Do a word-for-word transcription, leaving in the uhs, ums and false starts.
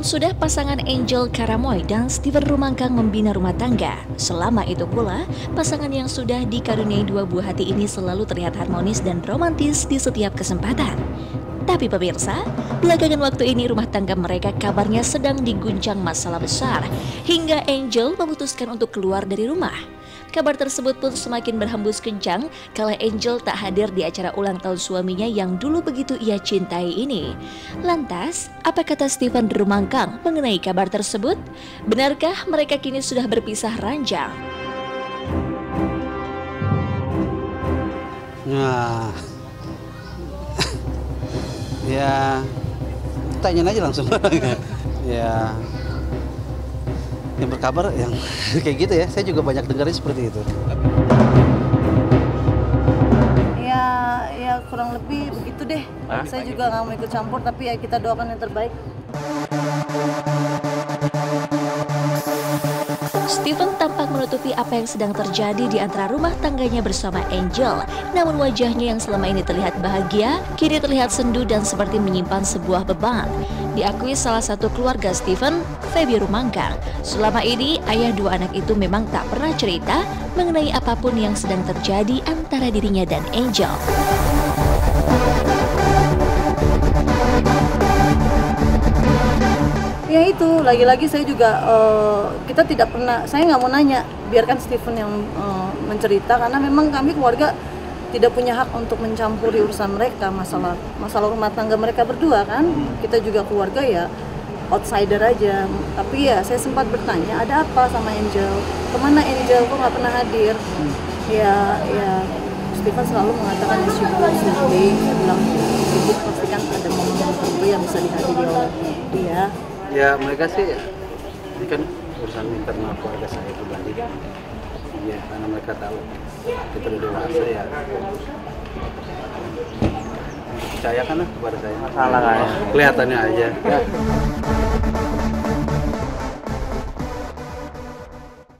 tahun sudah pasangan Angel Karamoy dan Steven Rumangkang membina rumah tangga. Selama itu pula, pasangan yang sudah dikaruniai dua buah hati ini selalu terlihat harmonis dan romantis di setiap kesempatan. Tapi pemirsa, belakangan waktu ini rumah tangga mereka kabarnya sedang diguncang masalah besar, hingga Angel memutuskan untuk keluar dari rumah. Kabar tersebut pun semakin berhembus kencang kala Angel tak hadir di acara ulang tahun suaminya yang dulu begitu ia cintai ini. Lantas, apa kata Steven Rumangkang mengenai kabar tersebut? Benarkah mereka kini sudah berpisah ranjang? Nah, ya, tanyain aja langsung. Ya, yang berkabar yang kayak gitu ya, saya juga banyak dengarnya seperti itu. Ya, ya kurang lebih begitu deh. Hah? Saya juga nggak mau ikut campur, tapi ya kita doakan yang terbaik. Steven tampak menutupi apa yang sedang terjadi di antara rumah tangganya bersama Angel. Namun wajahnya yang selama ini terlihat bahagia, kini terlihat sendu dan seperti menyimpan sebuah beban. Diakui salah satu keluarga Steven, Feby Rumangkang, selama ini ayah dua anak itu memang tak pernah cerita mengenai apapun yang sedang terjadi antara dirinya dan Angel. Ya itu, lagi-lagi saya juga, uh, kita tidak pernah, saya nggak mau nanya, biarkan Steven yang uh, mencerita, karena memang kami keluarga tidak punya hak untuk mencampuri urusan mereka, masalah masalah rumah tangga mereka berdua kan. Kita juga keluarga ya, outsider aja. Tapi ya saya sempat bertanya, ada apa sama Angel? Kemana Angel? Kok nggak pernah hadir? Ya, ya Steven selalu mengatakan ya sibuk syuting. Saya bilang sibuk, pasti kan ada momen-momen tertentu yang bisa dihadiri oleh dia. Ya mereka sih, ini kan urusan internal keluarga saya pribadi. Ya karena mereka tahu kita udah dewasa ya. Percayakan lah kepada saya. Masalah kan? Kelihatannya aja. Ya.